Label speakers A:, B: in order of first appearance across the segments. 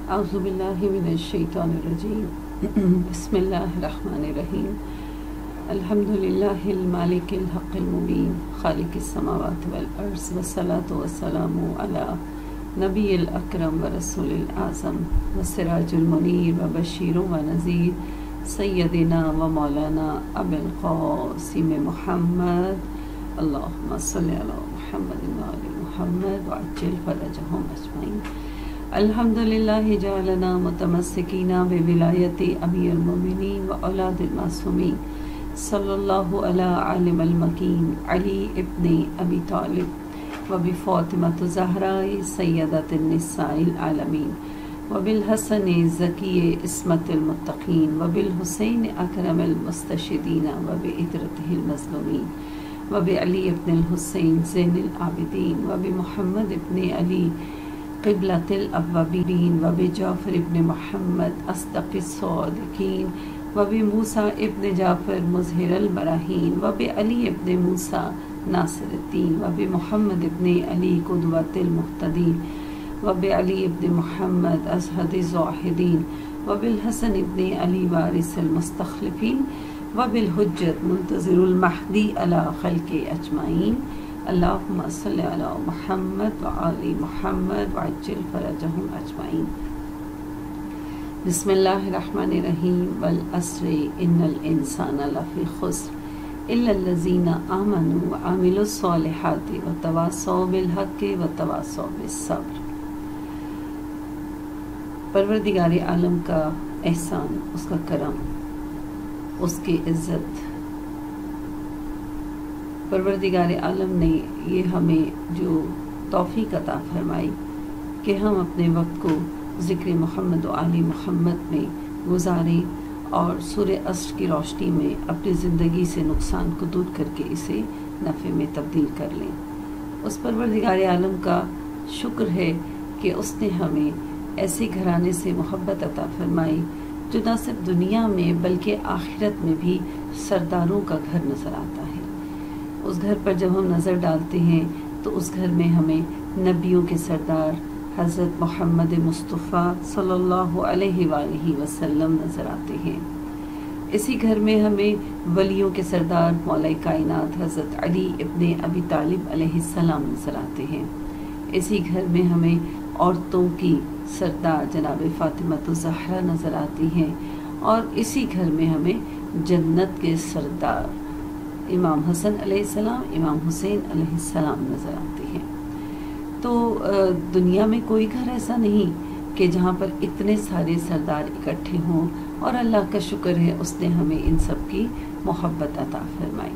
A: اعوذ باللہ من الشیطان الرجیم بسم اللہ الرحمن الرحیم الحمد للہ المالک الحق المبین خالق السماوات والارض والصلاة والسلام علی نبی الاکرم ورسول الاعظم وسراج المنیر وبشیر ونذیر سیدنا و مولانا ابی القاسم محمد اللہم صلی علی محمد وآل محمد وعجل فرجہم اجمعین. الحمدللہ جعلنا متمسکین بولایت امیر المومنین و اولاد المعصومین صلی اللہ علی عالم المکین علی ابن ابی طالب و بفاطمۃ الزہراء سیدۃ النساء العالمین و بالحسن زکی عصمت المتقین و بالحسین اکرم المستشہدین و بعطرتہ المظلومین و بعلی ابن الحسین زین العابدین و بمحمد ابن علی قبلۃ الاوابین و بجعفر ابن محمد اصدق الصادقین و بموسیٰ ابن جعفر مظہر البراہین و بعلی ابن موسیٰ ناصر الدین و بمحمد ابن علی قدوۃ المہتدین و بعلی ابن محمد ازہد الزاہدین و بالحسن ابن علی وارث المستخلفین و بالحجت منتظر المہدی علی خلق اجمعین. اللہم صلی علی محمد وآل محمد وعجل فرجہم اجمعین. بسم اللہ الرحمن الرحیم. والعصر ان الانسان لفی خسر الا الذین آمنوا وعملوا الصالحات وتواصوا بالحق وتواصوا بالصبر. پروردگار عالم کا احسان، اس کا کرم، اس کی عزت، پروردگار عالم نے یہ ہمیں جو توفیق عطا فرمائی کہ ہم اپنے وقت کو ذکر محمد و آل محمد میں گزاریں اور سورہ عصر کی روشنی میں اپنی زندگی سے نقصان کو دور کر کے اسے نفع میں تبدیل کر لیں. اس پروردگار عالم کا شکر ہے کہ اس نے ہمیں ایسے گھرانے سے محبت عطا فرمائی جو نہ صرف دنیا میں بلکہ آخرت میں بھی سرداروں کا گھر نظر آتا ہے. اس گھر پر جب ہم نظر ڈالتے ہیں تو اس گھر میں ہمیں نبیوں کے سردار حضرت محمد مصطفیٰ صلی اللہ علیہ وآلہ وسلم نظر آتے ہیں. اسی گھر میں ہمیں ولیوں کے سردار مولا کائنات حضرت علی ابن ابی طالب علیہ السلام نظر آتے ہیں. اسی گھر میں ہمیں عورتوں کی سردار جناب فاطمۃ الزہرا نظر آتی ہیں اور اسی گھر میں ہمیں جنت کے سردار امام حسن علیہ السلام، امام حسین علیہ السلام نظر آتے ہیں. تو دنیا میں کوئی گھر ایسا نہیں کہ جہاں پر اتنے سارے سردار اکٹھے ہوں، اور اللہ کا شکر ہے اس نے ہمیں ان سب کی محبت عطا فرمائی.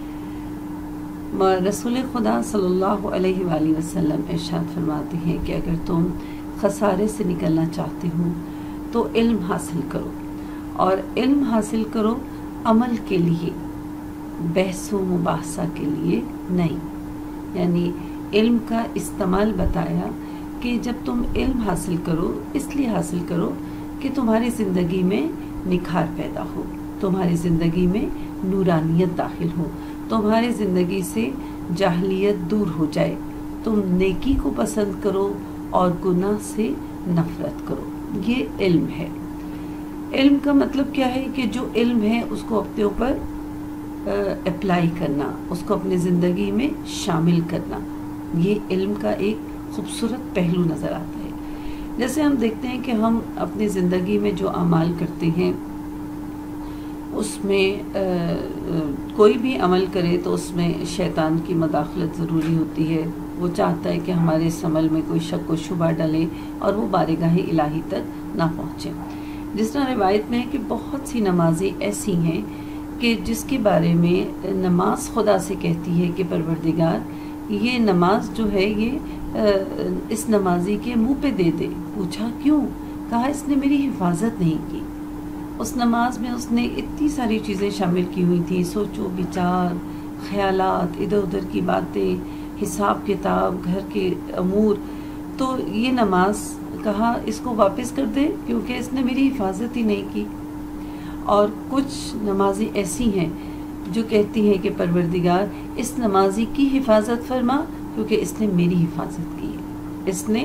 A: رسول خدا صلی اللہ علیہ وآلہ وسلم ارشاد فرماتے ہیں کہ اگر تم خسارے سے نکلنا چاہتے ہو تو علم حاصل کرو، اور علم حاصل کرو عمل کے لیے، بحث و مباحثہ کے لیے نہیں. یعنی علم کا استعمال بتایا کہ جب تم علم حاصل کرو اس لیے حاصل کرو کہ تمہاری زندگی میں نکھار پیدا ہو، تمہاری زندگی میں نورانیت داخل ہو، تمہاری زندگی سے جاہلیت دور ہو جائے، تم نیکی کو پسند کرو اور گناہ سے نفرت کرو. یہ علم ہے. علم کا مطلب کیا ہے کہ جو علم ہے اس کو اپنے اوپر اپلائی کرنا، اس کو اپنی زندگی میں شامل کرنا. یہ علم کا ایک خوبصورت پہلو نظر آتا ہے. جیسے ہم دیکھتے ہیں کہ ہم اپنی زندگی میں جو اعمال کرتے ہیں اس میں کوئی بھی عمل کرے تو اس میں شیطان کی مداخلت ضروری ہوتی ہے. وہ چاہتا ہے کہ ہمارے اس عمل میں کوئی شک و شبہ ڈالے اور وہ بارگاہ الہی تک نہ پہنچے. جس طرح روایت میں ہے کہ بہت سی نمازیں ایسی ہیں کہ جس کے بارے میں نماز خدا سے کہتی ہے کہ پروردگار یہ نماز جو ہے یہ اس نمازی کے منہ پہ دے دے. پوچھا کیوں؟ کہا اس نے میری حفاظت نہیں کی. اس نماز میں اس نے اتنی ساری چیزیں شامل کی ہوئی تھیں، سوچو بچار، خیالات، ادھر ادھر کی باتیں، حساب کتاب، گھر کے امور. تو یہ نماز کہا اس کو واپس کر دے کیونکہ اس نے میری حفاظت ہی نہیں کی. اور کچھ نمازی ایسی ہیں جو کہتی ہیں کہ پروردگار اس نمازی کی حفاظت فرما کیونکہ اس نے میری حفاظت کی ہے، اس نے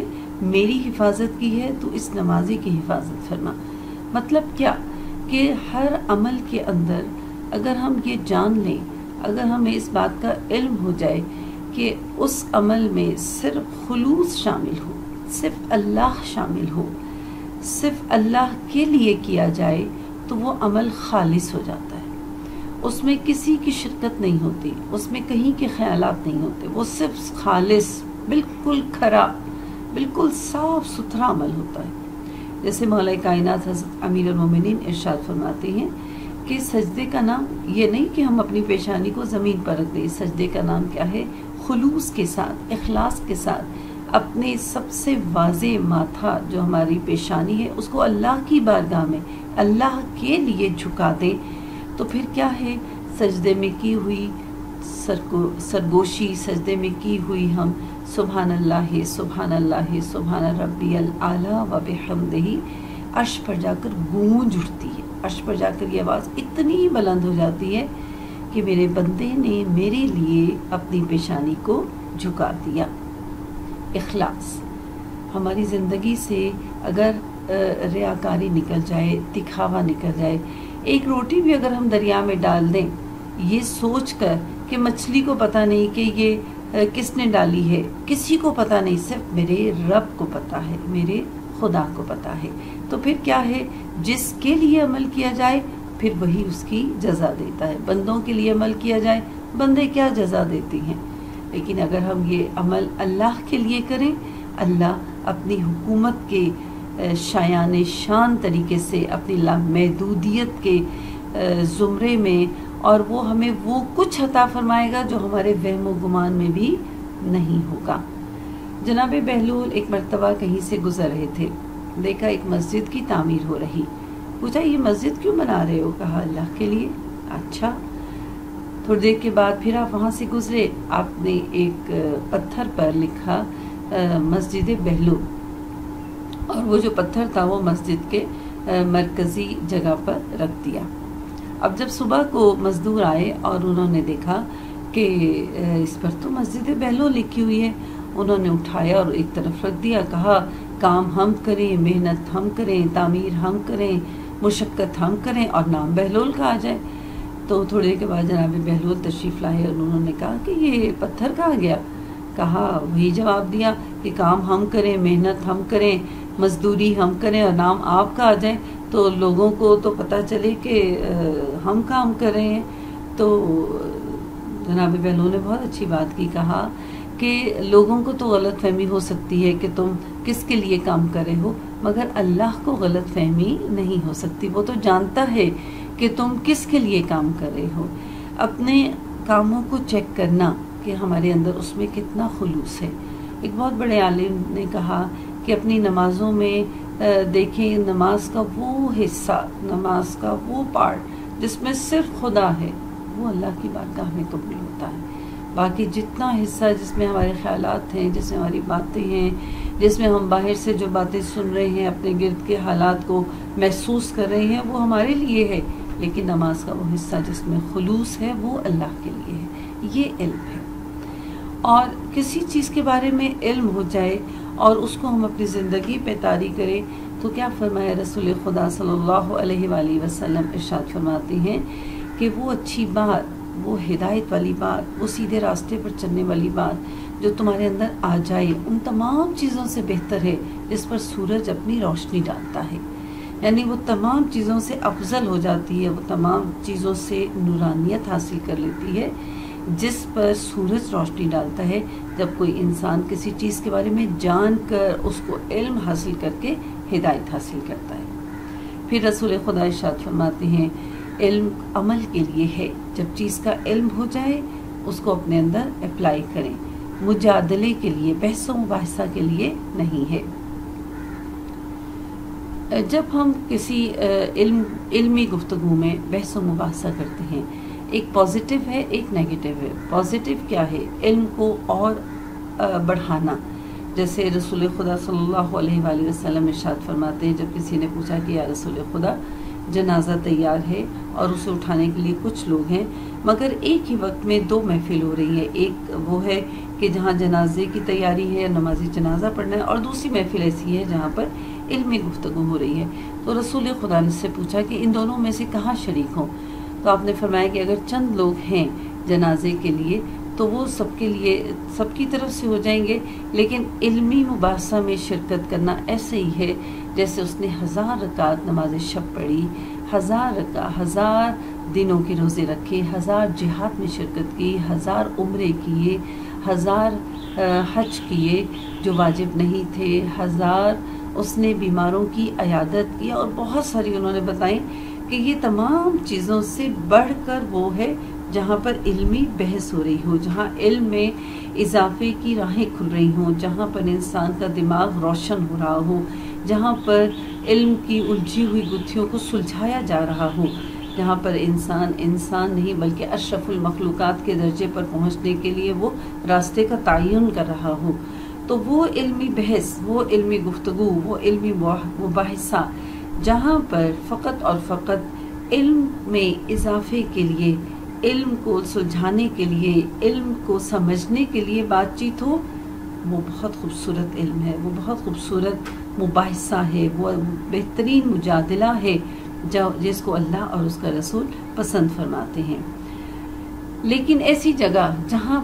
A: میری حفاظت کی ہے تو اس نمازی کی حفاظت فرما۔ مطلب کیا کہ ہر عمل کے اندر اگر ہم یہ جان لیں، اگر ہمیں اس بات کا علم ہو جائے کہ اس عمل میں صرف خلوص شامل ہو، صرف اللہ شامل ہو، صرف اللہ کے لیے کیا جائے، تو وہ عمل خالص ہو جاتا ہے۔ اس میں کسی کی شرکت نہیں ہوتی، اس میں کہیں کے خیالات نہیں ہوتے، وہ صرف خالص، بالکل کھرا، بالکل صاف ستھرا عمل ہوتا ہے۔ جیسے مولا کائنات حضرت امیر المومنین ارشاد فرماتے ہیں کہ سجدے کا نام یہ نہیں کہ ہم اپنی پیشانی کو زمین پر رکھ دیں، سجدے کا نام کیا ہے؟ خلوص کے ساتھ، اخلاص کے ساتھ اپنے سب سے واضح ماتھا جو ہماری پیشانی ہے اس کو اللہ کی بارگاہ میں اللہ کے لیے جھکا دیں، تو پھر کیا ہے؟ سجدے میں کی ہوئی سرگوشی، سجدے میں کی ہوئی ہم سبحان اللہ سبحان اللہ سبحان ربی الاعلیٰ و بحمدہ عرش پر جا کر گونج اٹھتی ہے، عرش پر جا کر یہ آواز اتنی بلند ہو جاتی ہے کہ میرے بندے نے میرے لیے اپنی پیشانی کو جھکا دیا۔ اخلاص ہماری زندگی سے اگر ریاکاری نکل جائے، دکھاوا نکل جائے، ایک روٹی بھی اگر ہم دریا میں ڈال دیں یہ سوچ کر کہ مچھلی کو پتہ نہیں کہ یہ کس نے ڈالی ہے، کسی کو پتہ نہیں، صرف میرے رب کو پتہ ہے، میرے خدا کو پتہ ہے، تو پھر کیا ہے؟ جس کے لیے عمل کیا جائے پھر وہی اس کی جزا دیتا ہے۔ بندوں کے لیے عمل کیا جائے، بندے کیا جزا دیتی ہیں، لیکن اگر ہم یہ عمل اللہ کے لیے کریں، اللہ اپنی حکومت کے شایان شان طریقے سے، اپنی لامحدودیت کے زمرے میں، اور وہ ہمیں وہ کچھ عطا فرمائے گا جو ہمارے وہم و گمان میں بھی نہیں ہوگا۔ جناب بہلول ایک مرتبہ کہیں سے گزر رہے تھے، دیکھا ایک مسجد کی تعمیر ہو رہی، پوچھا یہ مسجد کیوں بنا رہے ہو؟ کہا اللہ کے لیے۔ اچھا، تھوڑی دیر کے بعد پھر آپ وہاں سے گزرے، آپ نے ایک پتھر پر لکھا مسجد بہلول، اور وہ جو پتھر تھا وہ مسجد کے مرکزی جگہ پر رکھ دیا۔ اب جب صبح کو مزدور آئے اور انہوں نے دیکھا کہ اس پر تو مسجد بہلول لکھی ہوئی ہے، انہوں نے اٹھایا اور ایک طرف رکھ دیا، کہا کام ہم کریں، محنت ہم کریں، تعمیر ہم کریں، مشقت ہم کریں، اور نام بہلول کا آ جائے۔ تو تھوڑے دیر کے بعد جناب بہلول تشریف لائے اور انہوں نے کہا کہ یہ پتھر کہاں گیا؟ کہا وہی جواب دیا کہ کام ہم کریں، محنت ہم کریں، مزدوری ہم کریں، اور نام آپ کا آ جائے تو لوگوں کو تو پتہ چلے کہ ہم کام کر رہے ہیں۔ تو جناب بہلول نے بہت اچھی بات کی، کہا کہ لوگوں کو تو غلط فہمی ہو سکتی ہے کہ تم کس کے لیے کام کر رہے ہو، مگر اللہ کو غلط فہمی نہیں ہو سکتی، وہ تو جانتا ہے کہ تم کس کے لیے کام کر رہے ہو۔ اپنے کاموں کو چیک کرنا کہ ہمارے اندر اس میں کتنا خلوص ہے۔ ایک بہت بڑے عالم نے کہا کہ اپنی نمازوں میں دیکھیں، نماز کا وہ حصہ، نماز کا وہ پارٹ جس میں صرف خدا ہے، وہ اللہ کی بارگاہ میں قبول ہوتا ہے۔ باقی جتنا حصہ جس میں ہمارے خیالات ہیں، جس میں ہماری باتیں ہیں، جس میں ہم باہر سے جو باتیں سن رہے ہیں، اپنے گرد کے حالات کو محسوس کر رہے ہیں، وہ ہمارے لیے ہے، لیکن نماز کا وہ حصہ جس میں خلوص ہے وہ اللہ کے لیے ہے۔ یہ علم ہے، اور کسی چیز کے بارے میں علم ہو جائے اور اس کو ہم اپنی زندگی پہ طاری کریں تو کیا فرمایا رسول خدا صلی اللہ علیہ وآلہ وسلم؟ ارشاد فرماتے ہیں کہ وہ اچھی بات، وہ ہدایت والی بات، وہ سیدھے راستے پر چلنے والی بات جو تمہارے اندر آ جائے ان تمام چیزوں سے بہتر ہے جس پر سورج اپنی روشنی ڈالتا ہے، یعنی وہ تمام چیزوں سے افضل ہو جاتی ہے، وہ تمام چیزوں سے نورانیت حاصل کر لیتی ہے جس پر سورج روشنی ڈالتا ہے۔ جب کوئی انسان کسی چیز کے بارے میں جان کر اس کو علم حاصل کر کے ہدایت حاصل کرتا ہے۔ پھر رسول خدا ارشاد فرماتے ہیں علم عمل کے لیے ہے، جب چیز کا علم ہو جائے اس کو اپنے اندر اپلائی کریں، مجادلے کے لیے، بحث و مباحثہ کے لیے نہیں ہے۔ جب ہم کسی علمی گفتگو میں بحث و مباحثہ کرتے ہیں، ایک پازیٹیو ہے، ایک نیگیٹیو ہے۔ پازیٹیو کیا ہے؟ علم کو اور بڑھانا، جیسے رسول خدا صلی اللہ علیہ وآلہ وسلم ارشاد فرماتے ہیں، جب کسی نے پوچھا کہ یا رسول خدا जनाजा तैयार है और उसे उठाने के लिए कुछ लोग हैं, मगर एक ही वक्त में दो महफिल हो रही है। एक वो है कि जहाँ जनाजे की तैयारी है, नमाज़ी जनाजा पढ़ना है, और दूसरी महफिल ऐसी है जहाँ पर इल्मी गुफ्तगू हो रही है। तो रसूल खुदा ने से पूछा कि इन दोनों में से कहाँ शरीक हों? तो आपने फरमाया कि अगर चंद लोग हैं जनाजे के लिए तो वो सबके लिए सबकी तरफ से हो जाएंगे, लेकिन इल्मी मुबाहसा में शिरकत करना ऐसे ही है जैसे उसने 1000 रकात नमाज शब पढ़ी, 1000 दिनों के रोज़े रखे, 1000 जिहाद में शिरकत की, 1000 उम्रे किए, 1000 हज किए जो वाजिब नहीं थे, 1000 उसने बीमारों की अयादत की, और बहुत सारी उन्होंने बताई कि ये तमाम चीज़ों से बढ़कर वो है जहाँ पर इल्मी बहस हो रही हो, जहाँ इल्म में इजाफे की राहें खुल रही हों, जहाँ पर इंसान का दिमाग रोशन हो रहा हो, जहाँ पर इल्म की उलझी हुई गुत्थियों को सुलझाया जा रहा हो, जहाँ पर इंसान नहीं बल्कि अशरफुल मखलूकात के दर्जे पर पहुँचने के लिए वो रास्ते का तयन कर रहा हो। तो वो इल्मी बहस, वो इल्मी गुफ्तगू, वो इल्मी मुबाहिसा जहाँ पर फ़कत और फ़कत इल्म में इजाफे के लिए, इल्म को सुलझाने के लिए, इल्म को समझने के लिए बातचीत हो, वो बहुत खूबसूरत इल्म है, वो बहुत खूबसूरत मुबाहिसा है, वो बेहतरीन मुजादिला है जिसको अल्लाह और उसका रसूल पसंद फरमाते हैं। लेकिन ऐसी जगह जहाँ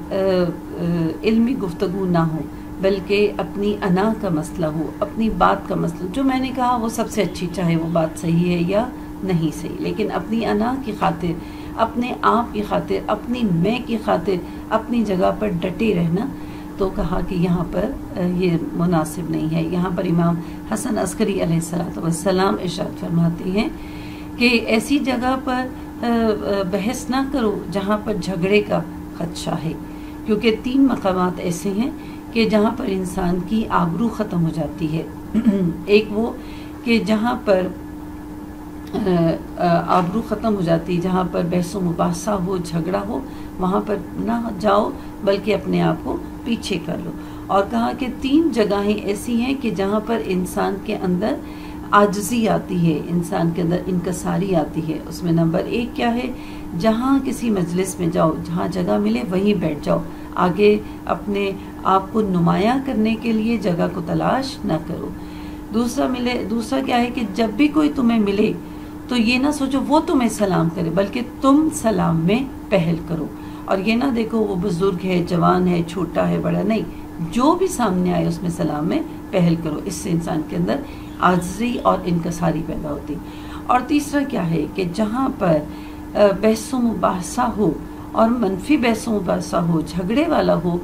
A: पर इल्मी गुफ्तगू ना हो बल्कि अपनी अना का मसला हो, अपनी बात का मसला, जो मैंने कहा वो सबसे अच्छी, चाहे वो बात सही है या नहीं सही, लेकिन अपनी अना की खातिर, अपने आप की खातिर, अपनी मैं की खातिर अपनी जगह पर डटे रहना, तो कहा कि यहाँ पर ये मुनासिब नहीं है। यहाँ पर इमाम हसन अस्करी अलैहिस्सलाम इरशाद फरमाते हैं कि ऐसी जगह पर बहस ना करो जहाँ पर झगड़े का खदशा है, क्योंकि 3 मकामात ऐसे हैं कि जहाँ पर इंसान की आबरू ख़त्म हो जाती है। एक वो कि जहाँ पर आबरू ख़त्म हो जाती है, जहाँ पर बहस व मुबाहसा हो, झगड़ा हो, वहाँ पर ना जाओ बल्कि अपने आप को पीछे कर लो। और कहा कि 3 जगहें ऐसी हैं कि जहाँ पर इंसान के अंदर आजिज़ी आती है, इंसान के अंदर इनकसारी आती है। उसमें नंबर 1 क्या है? जहाँ किसी मजलिस में जाओ, जहाँ जगह मिले वहीं बैठ जाओ, आगे अपने आप को नुमायाँ करने के लिए जगह को तलाश ना करो। दूसरा क्या है कि जब भी कोई तुम्हें मिले तो ये ना सोचो वो तुम्हें सलाम करे, बल्कि तुम सलाम में पहल करो। और ये ना देखो वो बुजुर्ग है, जवान है, छोटा है, बड़ा नहीं, जो भी सामने आए उसमें सलाम में पहल करो। इससे इंसान के अंदर आजिज़ी और इनकसारी पैदा होती। और तीसरा क्या है कि जहाँ पर बहस व मुबाहसा हो और मनफी बहस व मुबाहसा हो, झगड़े वाला हो,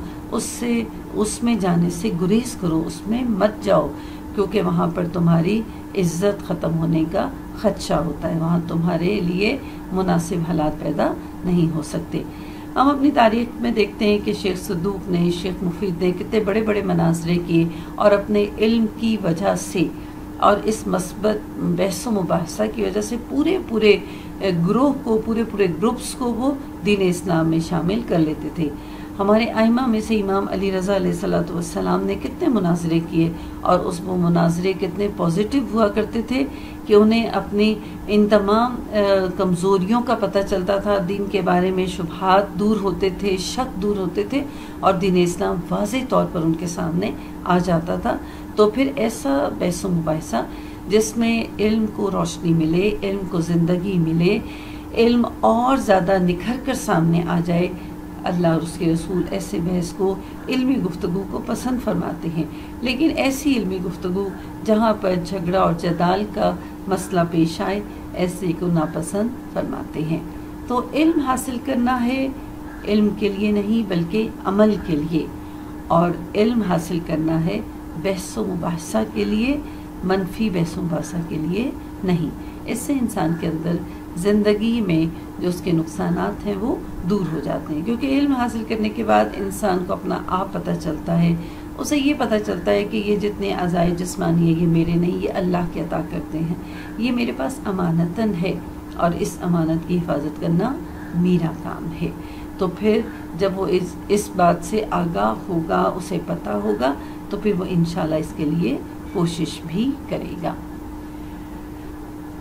A: उसमें जाने से गुरेज करो, उसमें मत जाओ, क्योंकि वहाँ पर तुम्हारी इज्जत ख़त्म होने का खदशा होता है, वहाँ तुम्हारे लिए मुनासिब हालात पैदा नहीं हो सकते। हम अपनी तारीख में देखते हैं कि शेख सदूक ने, शेख मुफीद ने कितने बड़े बड़े मनाज़रे किए, और अपने इल्म की वजह से और इस मस्बत बहस व मुबाहसा की वजह से पूरे ग्रोह को, पूरे ग्रुप्स को वो दीन इस्लाम में शामिल कर लेते थे। हमारे आइमा में से इमाम अली रज़ा अलैहिस्सलाम ने कितने मुनाज़रे किए, और उस वो मुनाज़रे कितने पॉजिटिव हुआ करते थे कि उन्हें अपनी इन तमाम कमज़ोरियों का पता चलता था, दीन के बारे में शुबहात दूर होते थे, शक दूर होते थे, और दीन इस्लाम वाज़ेह तौर पर उनके सामने आ जाता था। तो फिर ऐसा बहस व मुबाहसा जिसमें इल्म को रोशनी मिले, इल्म को ज़िंदगी मिले, इल्म और ज़्यादा निखर कर सामने आ जाए, अल्लाह और उसके रसूल ऐसे बहस को, इल्मी गुफ्तगू को पसंद फरमाते हैं। लेकिन ऐसी इल्मी गुफ्तगू जहाँ पर झगड़ा और जदाल का मसला पेश आए, ऐसे को नापसंद फरमाते हैं। तो इल्म हासिल करना है इल्म के लिए नहीं बल्कि अमल के लिए, और इल्म हासिल करना है बहस व मुबाहसा के लिए, मनफी बहस व मुबाहसा के लिए नहीं। इससे इंसान के अंदर ज़िंदगी में जो उसके नुकसानात हैं वो दूर हो जाते हैं, क्योंकि इल्म हासिल करने के बाद इंसान को अपना आप पता चलता है, उसे ये पता चलता है कि ये जितने अज़ाए जिस्मानी है ये मेरे नहीं, ये अल्लाह के अता करते हैं, ये मेरे पास अमानतन है, और इस अमानत की हिफाजत करना मेरा काम है। तो फिर जब वो इस बात से आगाह होगा, उसे पता होगा, तो फिर वो इंशाल्लाह इसके लिए कोशिश भी करेगा।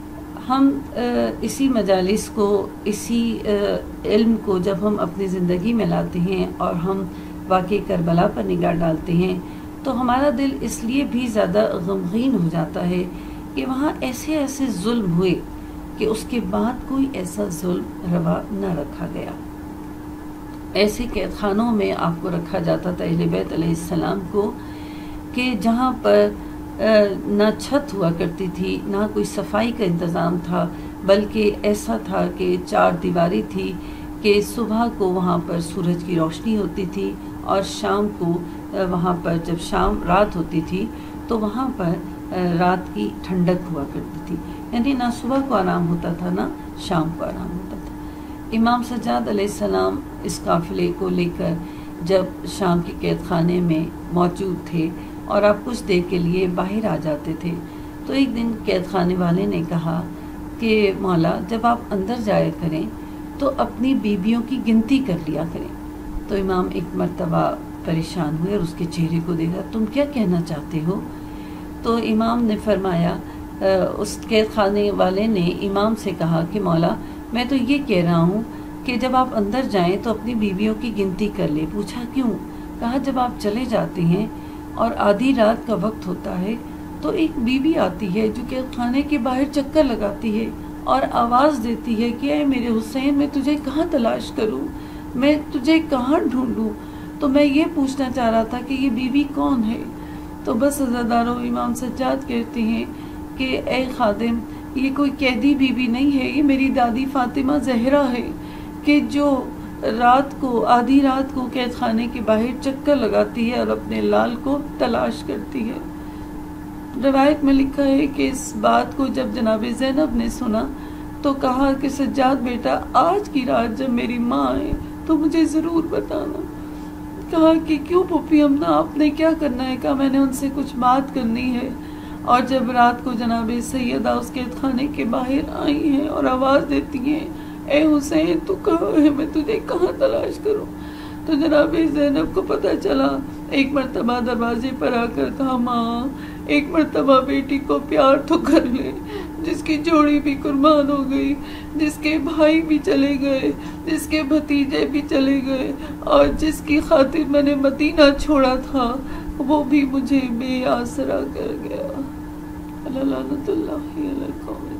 A: ہم اسی مجالس کو، اسی علم کو جب ہم اپنی زندگی میں لاتے ہیں اور ہم واقعی کربلا پر نگاہ ڈالتے ہیں تو ہمارا دل اس لیے بھی زیادہ غمگین ہو جاتا ہے کہ وہاں ایسے ایسے ظلم ہوئے کہ اس کے بعد کوئی ایسا ظلم روا نہ رکھا گیا۔ ایسے قید خانوں میں آپ کو رکھا جاتا تھا اہل بیت علیہ السلام کو کہ جہاں پر نہ چھت ہوا کرتی تھی، نہ کوئی صفائی کا انتظام تھا، بلکہ ایسا تھا کہ 4 دیواری تھی کہ صبح کو وہاں پر سورج کی روشنی ہوتی تھی اور شام کو وہاں پر جب شام رات ہوتی تھی تو وہاں پر رات کی ٹھنڈک ہوا کرتی تھی، یعنی نہ صبح کو آرام ہوتا تھا نہ شام کو آرام ہوتا تھا۔ امام سجاد علیہ السلام اس قافلے کو لے کر جب شام کے قید خانے میں موجود تھے اور آپ کچھ دیر کے لیے باہر آ جاتے تھے تو ایک دن قید خانے والے نے کہا کہ مولا جب آپ اندر جایا کریں تو اپنی بیویوں کی گنتی کر لیا کریں۔ تو امام ایک مرتبہ پریشان ہوئے اور اس کے چہرے کو دیکھا، تم کیا کہنا چاہتے ہو؟ تو امام نے فرمایا، اس قید خانے والے نے امام سے کہا کہ مولا میں تو یہ کہہ رہا ہوں کہ جب آپ اندر جائیں تو اپنی بیویوں کی گنتی کر لیں۔ پوچھا کیوں؟ کہا جب آپ چلے جاتے ہیں اور آدھی رات کا وقت ہوتا ہے تو ایک بیوی آتی ہے جو قید خانے کے باہر چکر لگاتی ہے اور آواز دیتی ہے کہ اے میرے حسین میں تجھے کہاں تلاش کروں، میں تجھے کہاں ڈھونڈوں؟ تو میں یہ پوچھنا چاہ رہا تھا کہ یہ بیوی کون ہے؟ تو بس عزاداروں امام سجاد کہتے ہیں کہ اے خادم یہ کوئی قیدی بیوی نہیں ہے، یہ میری دادی فاطمہ زہرا ہے کہ جو رات کو آدھی رات کو قید خانے کے باہر چکر لگاتی ہے اور اپنے لال کو تلاش کرتی ہے۔ روایت میں لکھا ہے کہ اس بات کو جب جناب زینب نے سنا تو کہا کہ سجاد بیٹا آج کی رات جب میری ماں آئے تو مجھے ضرور بتانا۔ کہا کہ کیوں پھوپھی امنا آپ نے کیا کرنا ہے؟ کہا میں نے ان سے کچھ بات کرنی ہے۔ اور جب رات کو جناب سیدہ اس قید خانے کے باہر آئی ہیں اور آواز دیتی ہیں اے حسین تو کہاں ہے، میں تجھے کہاں تلاش کروں؟ تو جناب زینب کو پتہ چلا، ایک مرتبہ دروازے پر آ کر کہا ماں ایک مرتبہ بیٹی کو پیار تو کر لے، جس کی جوڑی بھی قربان ہو گئی، جس کے بھائی بھی چلے گئے، جس کے بھتیجے بھی چلے گئے اور جس کی خاطر میں نے مدینہ چھوڑا تھا وہ بھی مجھے بے آسرا کر گیا۔ اللہ لعنت اللہ علی القوم۔